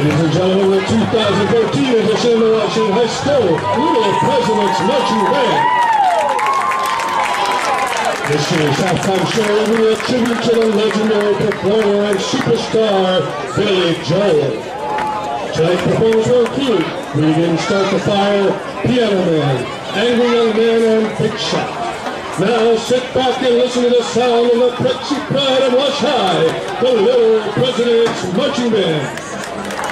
Ladies and gentlemen, the 2014 edition of the Washington High School Little President's Marching Band. This year's halftime show will be a tribute to the legendary performer and superstar, Billy Joel. Tonight's performers will include Regan Start the Fire, Piano Man, Angry Young Man, and Big Shot. Now sit back and listen to the sound of the Prexie Pride of Wash High, the Little President's Marching Band.